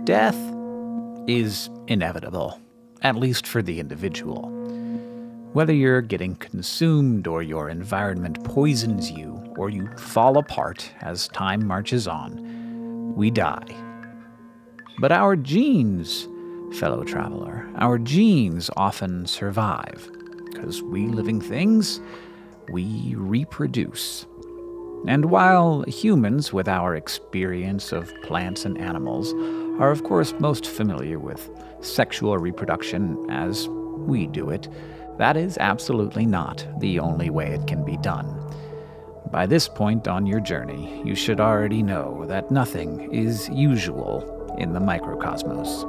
Death is inevitable, at least for the individual. Whether you're getting consumed or your environment poisons you or you fall apart as time marches on, we die. But our genes, fellow traveler, our genes often survive, because we living things, we reproduce. And while humans, with our experience of plants and animals, are of course most familiar with sexual reproduction as we do it, that is absolutely not the only way it can be done. By this point on your journey, you should already know that nothing is usual in the microcosmos.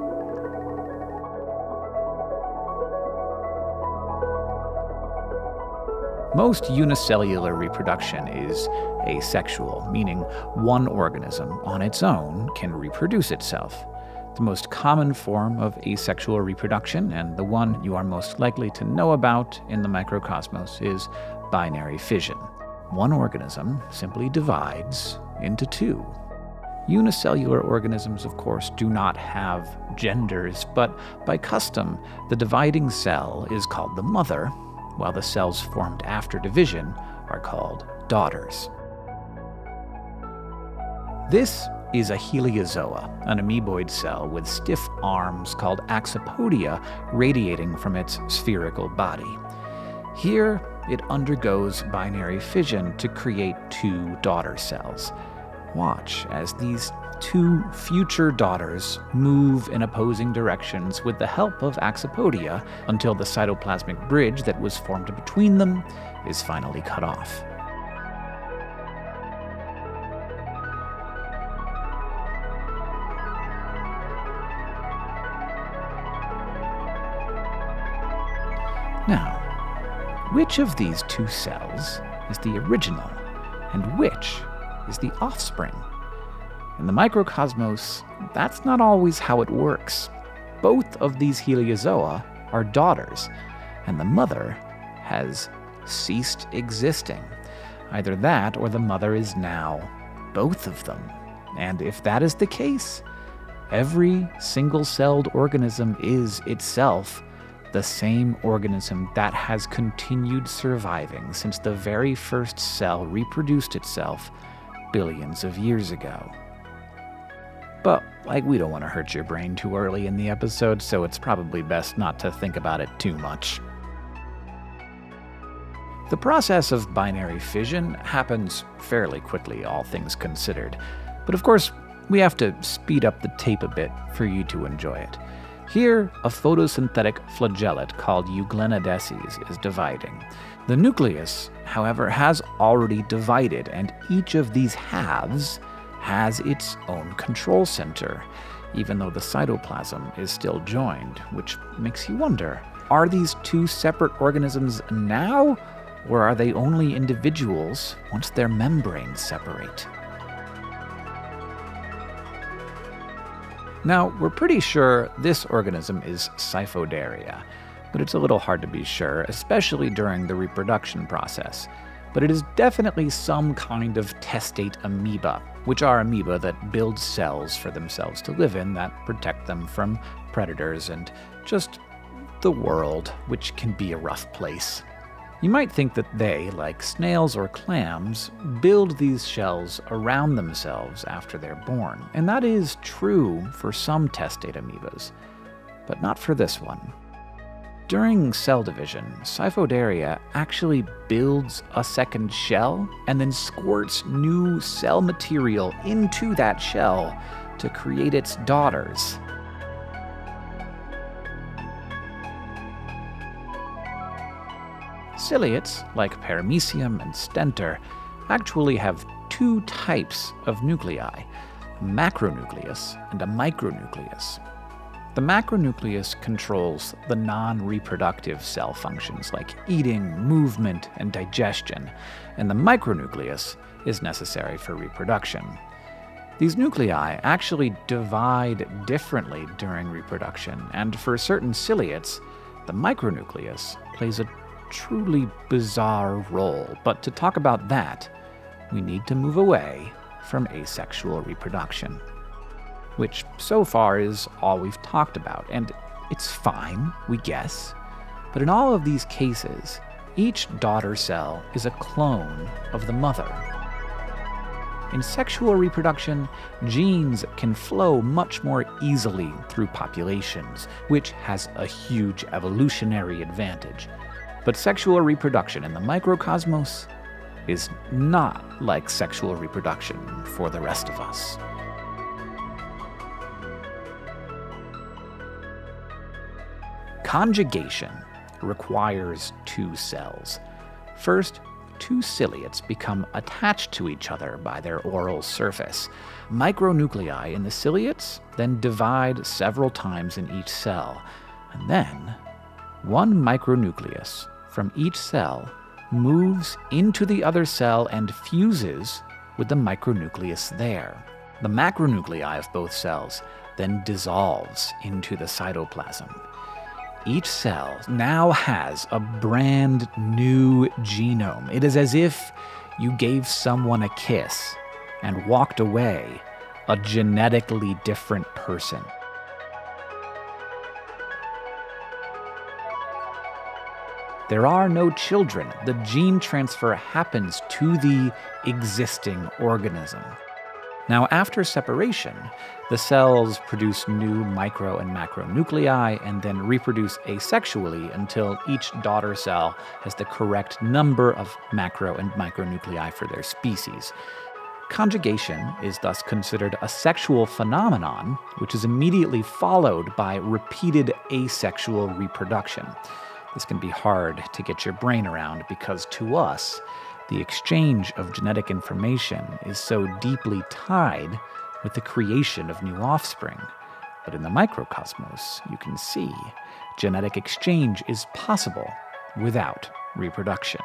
Most unicellular reproduction is asexual, meaning one organism on its own can reproduce itself. The most common form of asexual reproduction, and the one you are most likely to know about in the microcosmos, is binary fission. One organism simply divides into two. Unicellular organisms, of course, do not have genders, but by custom, the dividing cell is called the mother, while the cells formed after division are called daughters. This is a heliozoa, an amoeboid cell with stiff arms called axopodia radiating from its spherical body. Here, it undergoes binary fission to create two daughter cells. Watch as these two future daughters move in opposing directions with the help of axopodia until the cytoplasmic bridge that was formed between them is finally cut off. Now, which of these two cells is the original, and which is the offspring? In the microcosmos, that's not always how it works. Both of these heliozoa are daughters, and the mother has ceased existing. Either that or the mother is now both of them. And if that is the case, every single-celled organism is itself the same organism that has continued surviving since the very first cell reproduced itself billions of years ago. But, we don't want to hurt your brain too early in the episode, so it's probably best not to think about it too much. The process of binary fission happens fairly quickly, all things considered. But of course, we have to speed up the tape a bit for you to enjoy it. Here, a photosynthetic flagellate called euglenodeces is dividing. The nucleus, however, has already divided, and each of these halves has its own control center, even though the cytoplasm is still joined, which makes you wonder, are these two separate organisms now, or are they only individuals once their membranes separate? Now, we're pretty sure this organism is Cyphodaria, but it's a little hard to be sure, especially during the reproduction process. But it is definitely some kind of testate amoeba, which are amoeba that build cells for themselves to live in that protect them from predators and just the world, which can be a rough place. You might think that they, like snails or clams, build these shells around themselves after they're born, and that is true for some testate amoebas, but not for this one. During cell division, Cyphodaria actually builds a second shell and then squirts new cell material into that shell to create its daughters. Ciliates, like Paramecium and stentor, actually have two types of nuclei, a macronucleus and a micronucleus. The macronucleus controls the non-reproductive cell functions like eating, movement, and digestion, and the micronucleus is necessary for reproduction. These nuclei actually divide differently during reproduction, and for certain ciliates, the micronucleus plays a truly bizarre role. But to talk about that, we need to move away from asexual reproduction. which so far is all we've talked about, and it's fine, we guess. But in all of these cases, each daughter cell is a clone of the mother. In sexual reproduction, genes can flow much more easily through populations, which has a huge evolutionary advantage. But sexual reproduction in the microcosmos is not like sexual reproduction for the rest of us. Conjugation requires two cells. First, two ciliates become attached to each other by their oral surface. Micronuclei in the ciliates then divide several times in each cell, and then one micronucleus from each cell moves into the other cell and fuses with the micronucleus there. The macronuclei of both cells then dissolves into the cytoplasm. Each cell now has a brand new genome. It is as if you gave someone a kiss and walked away a genetically different person. There are no children. The gene transfer happens to the existing organism. Now, after separation, the cells produce new micro and macronuclei and then reproduce asexually until each daughter cell has the correct number of macro and micronuclei for their species. Conjugation is thus considered a sexual phenomenon, which is immediately followed by repeated asexual reproduction. This can be hard to get your brain around because to us, the exchange of genetic information is so deeply tied with the creation of new offspring. But in the microcosmos, you can see genetic exchange is possible without reproduction.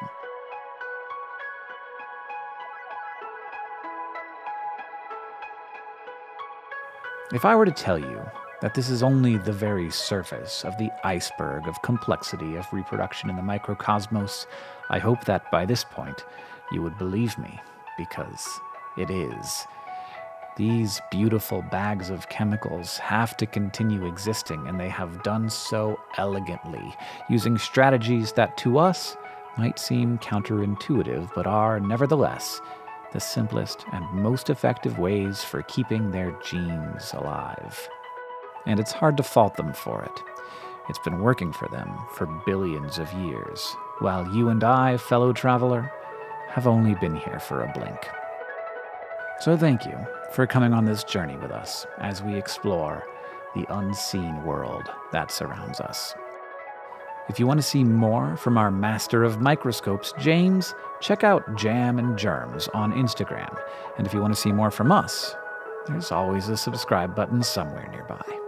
If I were to tell you that this is only the very surface of the iceberg of complexity of reproduction in the microcosmos, I hope that by this point you would believe me, because it is. These beautiful bags of chemicals have to continue existing, and they have done so elegantly, using strategies that to us might seem counterintuitive, but are nevertheless the simplest and most effective ways for keeping their genes alive. And it's hard to fault them for it. It's been working for them for billions of years, while you and I, fellow traveler, have only been here for a blink. So thank you for coming on this journey with us as we explore the unseen world that surrounds us. If you want to see more from our master of microscopes, James, check out Jam and Germs on Instagram. And if you want to see more from us, there's always a subscribe button somewhere nearby.